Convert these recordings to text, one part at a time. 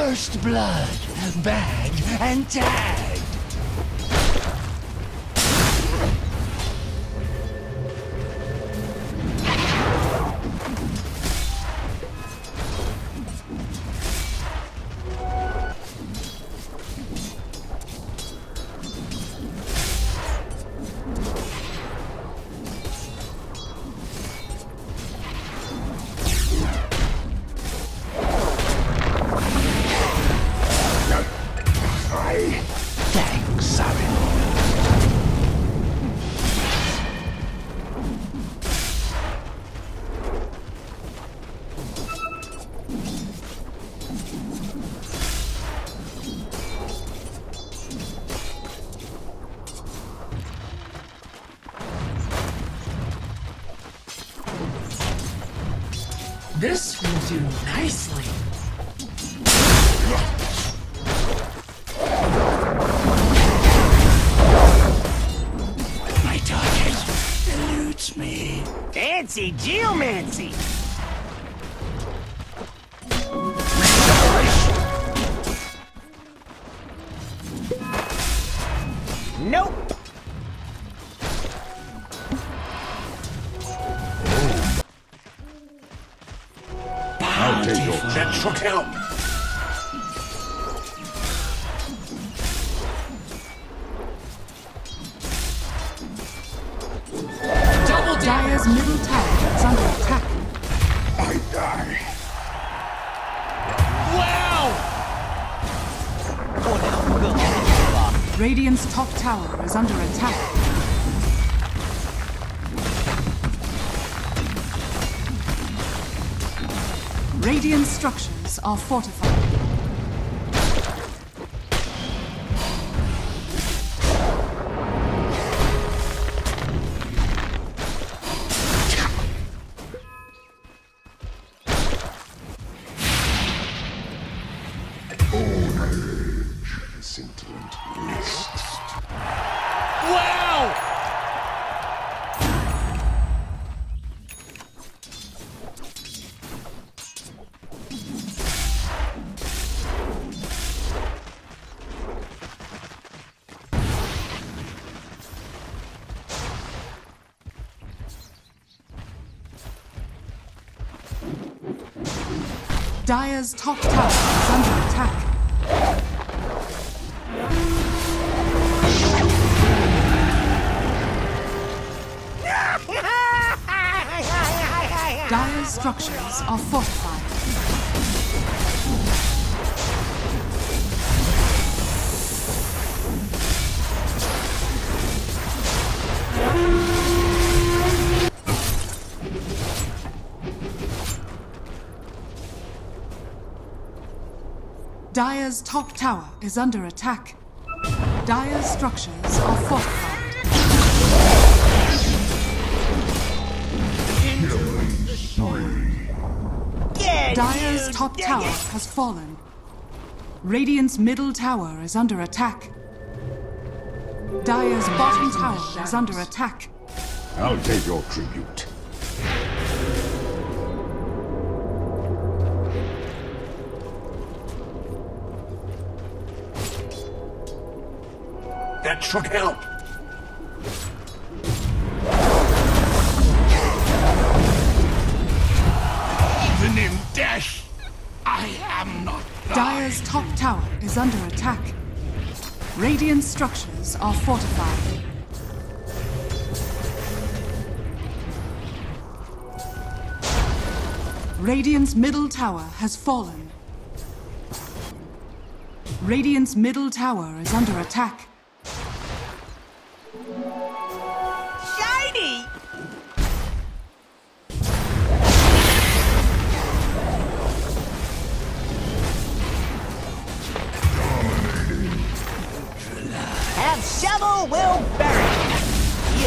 First blood, bagged and tagged. Thanks, Sarin. This will do nicely. My target eludes me. Fancy geomancy! Nope! I'll take your That should help. Double Dire's middle tower is under attack. I die. Wow! Radiant's top tower is under attack. Radiant structures are fortified. Sentient mist. Wow! Dire's top tower is under attack. Dire's structures are fortified. Dire's top tower is under attack. Dire's structures are fortified. Dire's top tower has fallen. Radiant's middle tower is under attack. Dire's bottom tower is under attack. I'll take your tribute. That should help. Even in death, I am not Dire's top tower is under attack. Radiant structures are fortified. Radiant's middle tower has fallen. Radiant's middle tower is under attack. Shiny! Have shovel, will bury you.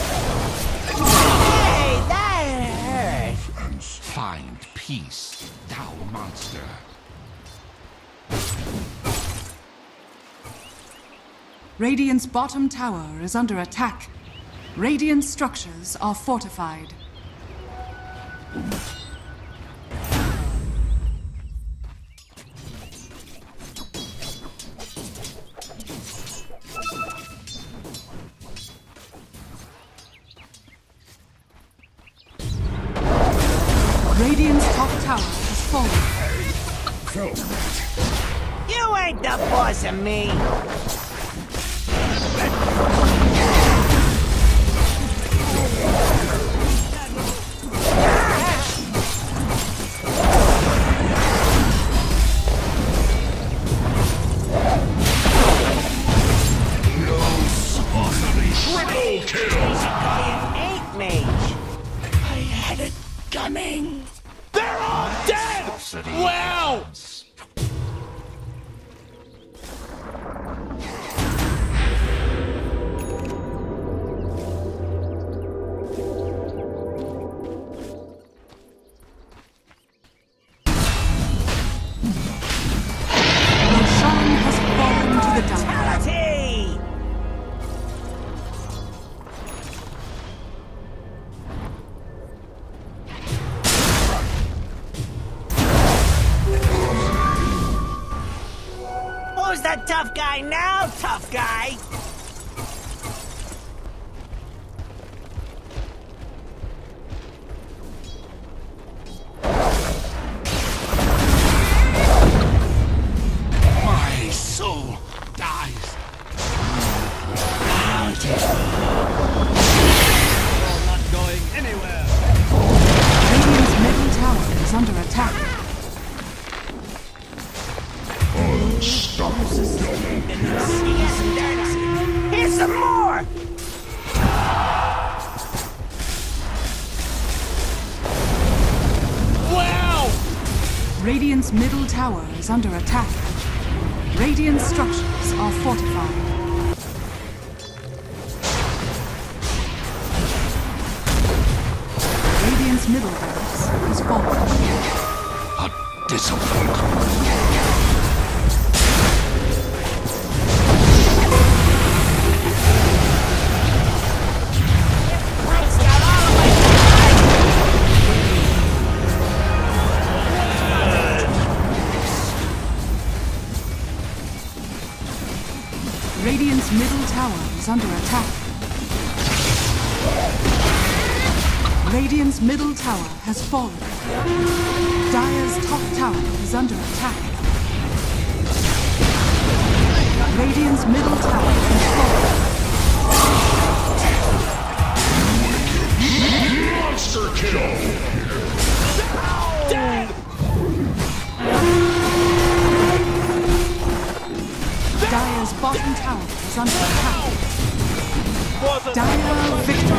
Hey, that hurts. Find peace, thou monster. Radiant's bottom tower is under attack. Radiant structures are fortified. Radiant's top tower has fallen. You ain't the boss of me! Triple kill! Ain't mage! I had it coming! They're all dead! Wow! Roshan has fallen to the dark. Fatality! Who's the tough guy now, tough guy? My soul dies. Radiant's middle tower is under attack. Here's some more! Wow! Radiant's middle tower is under attack. Radiant structures are fortified. Radiant's middle barracks has fallen. A disappointment. Radiant's middle tower is under attack. Radiant's middle tower has fallen. Dire's top tower is under attack. Radiant's middle tower has fallen. Monster kill! Dead! Dire's bottom tower is under attack. Dire victory.